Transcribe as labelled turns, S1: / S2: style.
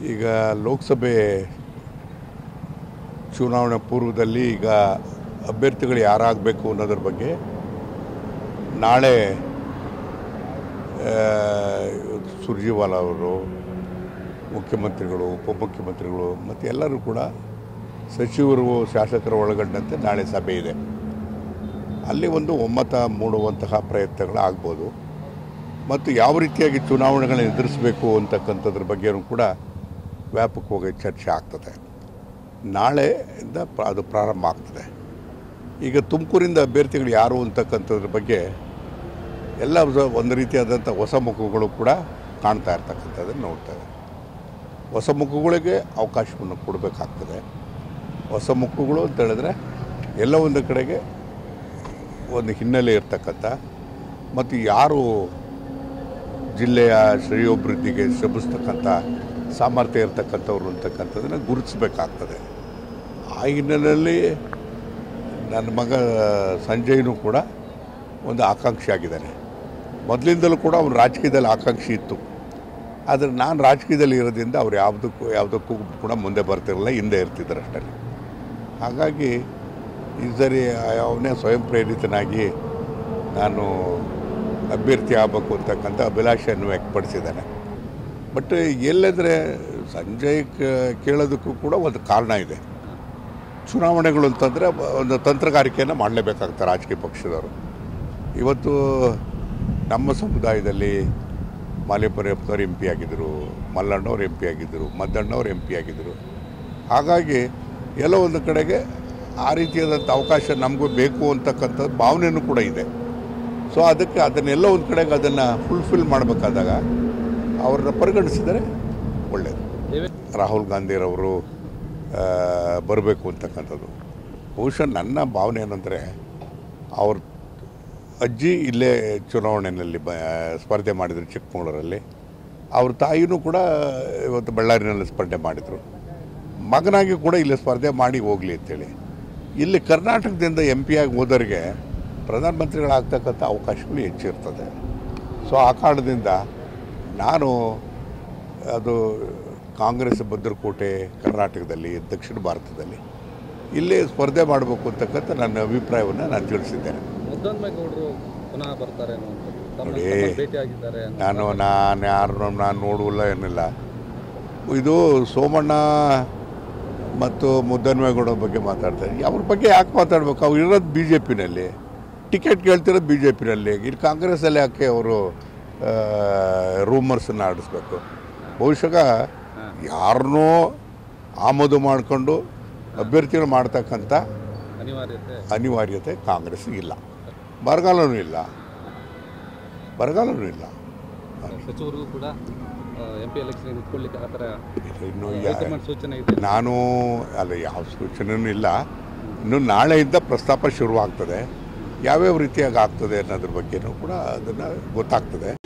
S1: ಈಗ ಲೋಕಸಭೆ ಚುನಾವಣೆ ಪೂರ್ವದಲ್ಲಿ ಈಗ ಅಭ್ಯರ್ಥಿಗಳು ಯಾರಾಗಬೇಕು ಅನ್ನೋದ್ರ ಬಗ್ಗೆ ನಾಳೆ ಸುರ್ಜೇವಾಲಾ ಅವರು, ಮುಖ್ಯಮಂತ್ರಿಗಳು, ಉಪಮುಖ್ಯಮಂತ್ರಿಗಳು ಮತ್ತು ಎಲ್ಲರೂ ಕೂಡ ಸಚಿವರು, ಶಾಸಕರು ಒಳಗೊಂಡಂತೆ ನಾಳೆ ಸಭೆ ಇದೆ. ಅಲ್ಲಿ ಒಂದು ಒಮ್ಮತ ಮೂಡುವಂತಹ ಪ್ರಯತ್ನಗಳು ಆಗ್ಬೋದು ಮತ್ತು ಯಾವ ರೀತಿಯಾಗಿ ಚುನಾವಣೆಗಳನ್ನ ಎದುರಿಸಬೇಕು ಅಂತಕ್ಕಂಥದ್ರ ಬಗ್ಗೆಯೂ ಕೂಡ ವ್ಯಾಪಕವಾಗಿ ಚರ್ಚೆ ಆಗ್ತದೆ. ನಾಳೆಯಿಂದ ಅದು ಪ್ರಾರಂಭ ಆಗ್ತದೆ. ಈಗ ತುಮಕೂರಿಂದ ಅಭ್ಯರ್ಥಿಗಳು ಯಾರು ಅಂತಕ್ಕಂಥದ್ರ ಬಗ್ಗೆ ಎಲ್ಲ ಒಂದು ರೀತಿಯಾದಂಥ ಹೊಸ ಮುಖಗಳು ಕೂಡ ಕಾಣ್ತಾ ಇರ್ತಕ್ಕಂಥದ್ದನ್ನು ನೋಡ್ತೇವೆ. ಹೊಸ ಮುಖಗಳಿಗೆ ಅವಕಾಶವನ್ನು ಕೊಡಬೇಕಾಗ್ತದೆ. ಹೊಸ ಮುಖಗಳು ಅಂತ ಹೇಳಿದ್ರೆ ಎಲ್ಲ ಒಂದು ಕಡೆಗೆ ಒಂದು ಹಿನ್ನೆಲೆ ಇರ್ತಕ್ಕಂಥ ಮತ್ತು ಯಾರು ಜಿಲ್ಲೆಯ ಶ್ರೇಯೋಭಿವೃದ್ಧಿಗೆ ಶ್ರಮಿಸ್ತಕ್ಕಂಥ ಸಾಮರ್ಥ್ಯ ಇರ್ತಕ್ಕಂಥವ್ರು ಅಂತಕ್ಕಂಥದ್ದನ್ನು ಗುರುತಿಸಬೇಕಾಗ್ತದೆ. ಆ ಹಿನ್ನೆಲೆಯಲ್ಲಿ ನನ್ನ ಮಗ ಸಂಜಯ್ನೂ ಕೂಡ ಒಂದು ಆಕಾಂಕ್ಷಿ ಆಗಿದ್ದಾನೆ. ಮೊದಲಿಂದಲೂ ಕೂಡ ಅವನು ರಾಜಕೀಯದಲ್ಲಿ ಆಕಾಂಕ್ಷಿ ಇತ್ತು. ಆದರೆ ನಾನು ರಾಜಕೀಯದಲ್ಲಿ ಇರೋದ್ರಿಂದ ಅವ್ರು ಯಾವುದಕ್ಕೂ ಕೂಡ ಮುಂದೆ ಬರ್ತಿರಲಿಲ್ಲ, ಹಿಂದೆ ಇರ್ತಿದ್ರು ಅಷ್ಟೇ. ಹಾಗಾಗಿ ಈ ಸರಿ ಅವನೇ ಸ್ವಯಂ ಪ್ರೇರಿತನಾಗಿ ನಾನು ಅಭ್ಯರ್ಥಿ ಆಗಬೇಕು ಅಂತಕ್ಕಂಥ ಅಭಿಲಾಷೆಯನ್ನು ವ್ಯಕ್ತಪಡಿಸಿದ್ದಾನೆ. ಬಟ್ ಎಲ್ಲಂದರೆ ಸಂಜಯ್ ಕೇಳೋದಕ್ಕೂ ಕೂಡ ಒಂದು ಕಾರಣ ಇದೆ. ಚುನಾವಣೆಗಳು ಅಂತಂದರೆ ಒಂದು ತಂತ್ರಗಾರಿಕೆಯನ್ನು ಮಾಡಲೇಬೇಕಾಗ್ತದೆ ರಾಜಕೀಯ ಪಕ್ಷದವರು. ಇವತ್ತು ನಮ್ಮ ಸಮುದಾಯದಲ್ಲಿ ಮಾಲಿಪುರಪ್ಪನವ್ರು ಎಂ ಪಿ ಆಗಿದ್ದರು, ಮಲ್ಲಣ್ಣವ್ರು ಎಂ ಪಿ ಆಗಿದ್ದರು, ಮದ್ದಣ್ಣವ್ರು ಎಂ ಪಿ ಆಗಿದ್ದರು. ಹಾಗಾಗಿ ಎಲ್ಲೋ ಒಂದು ಕಡೆಗೆ ಆ ರೀತಿಯಾದಂಥ ಅವಕಾಶ ನಮಗೂ ಬೇಕು ಅಂತಕ್ಕಂಥ ಭಾವನೆಯೂ ಕೂಡ ಇದೆ. ಸೊ ಅದಕ್ಕೆ ಅದನ್ನೆಲ್ಲ ಒಂದು ಕಡೆಗೆ ಅದನ್ನು ಫುಲ್ಫಿಲ್ ಮಾಡಬೇಕಾದಾಗ ಅವ್ರನ್ನ ಪರಿಗಣಿಸಿದರೆ ಒಳ್ಳೆಯದು. ರಾಹುಲ್ ಗಾಂಧಿರವರು ಬರಬೇಕು ಅಂತಕ್ಕಂಥದ್ದು ಬಹುಶಃ ನನ್ನ ಭಾವನೆ ಏನಂದರೆ, ಅವ್ರ ಅಜ್ಜಿ ಇಲ್ಲೇ ಚುನಾವಣೆಯಲ್ಲಿ ಸ್ಪರ್ಧೆ ಮಾಡಿದರು ಚಿಕ್ಕಮಗಳೂರಲ್ಲಿ. ಅವ್ರ ತಾಯಿನೂ ಕೂಡ ಇವತ್ತು ಬಳ್ಳಾರಿನಲ್ಲಿ ಸ್ಪರ್ಧೆ ಮಾಡಿದರು. ಮಗನಾಗಿ ಕೂಡ ಇಲ್ಲಿ ಸ್ಪರ್ಧೆ ಮಾಡಿ ಹೋಗಲಿ ಅಂತೇಳಿ ಇಲ್ಲಿ ಕರ್ನಾಟಕದಿಂದ ಎಂ ಪಿ ಆಗಿ ಹೋದವರಿಗೆ ಪ್ರಧಾನಮಂತ್ರಿಗಳಾಗ್ತಕ್ಕಂಥ ಅವಕಾಶಗಳು ಹೆಚ್ಚಿರ್ತದೆ. ಸೊ ಆ ಕಾರಣದಿಂದ ನಾನು ಅದು ಕಾಂಗ್ರೆಸ್ ಭದ್ರಕೋಟೆ ಕರ್ನಾಟಕದಲ್ಲಿ, ದಕ್ಷಿಣ ಭಾರತದಲ್ಲಿ ಇಲ್ಲೇ ಸ್ಪರ್ಧೆ ಮಾಡಬೇಕು ಅಂತಕ್ಕಂಥ ನನ್ನ ಅಭಿಪ್ರಾಯವನ್ನು ನಾನು ತಿಳಿಸಿದ್ದೇನೆ. ನೋಡಿ, ನಾನು ಯಾರನ್ನು ನೋಡುವಲ್ಲ ಏನಿಲ್ಲ. ಇದು ಸೋಮಣ್ಣ ಮತ್ತು ಮುದ್ದನ್ಮೇಗೌಡ ಬಗ್ಗೆ ಮಾತಾಡ್ತಾರೆ. ಅವ್ರ ಬಗ್ಗೆ ಯಾಕೆ ಮಾತಾಡ್ಬೇಕು? ಅವ್ರು ಇರೋದು ಬಿ ಜೆ ಪಿನಲ್ಲಿ, ಟಿಕೆಟ್ ಕೇಳ್ತಿರೋದು ಬಿ ಜೆ ಪಿನಲ್ಲಿ. ಇಲ್ಲಿ ಕಾಂಗ್ರೆಸ್ಸಲ್ಲಿ ಯಾಕೆ ಅವರು ರೂಮರ್ಸನ್ನು ಆಡಿಸ್ಬೇಕು? ಬಹುಶಃ ಯಾರನ್ನೋ ಆಮದು ಮಾಡಿಕೊಂಡು ಅಭ್ಯರ್ಥಿಗಳು ಮಾಡ್ತಕ್ಕಂಥ ಅನಿವಾರ್ಯತೆ ಕಾಂಗ್ರೆಸ್ಸಿಗೆ ಇಲ್ಲ. ಬರಗಾಲನೂ ಇಲ್ಲ.
S2: ಸಚಿವರಿಗೂ ಕೂಡ MP ಎಲೆಕ್ಷನ್ ನಿಂತ್ಕೊಳ್ಳಿಕ್ಕೆ ಆ ಥರ
S1: ಇನ್ನೂ
S2: ಸೂಚನೆ ಇದೆ.
S1: ನಾನು ಅಲ್ಲ, ಯಾವ ಸೂಚನೆಯೂ ಇಲ್ಲ. ಇನ್ನು ನಾಳೆಯಿಂದ ಪ್ರಸ್ತಾಪ ಶುರುವಾಗ್ತದೆ. ಯಾವ್ಯಾವ ರೀತಿಯಾಗಿ ಆಗ್ತದೆ ಅನ್ನೋದ್ರ ಬಗ್ಗೆನೂ ಕೂಡ ಅದನ್ನು ಗೊತ್ತಾಗ್ತದೆ.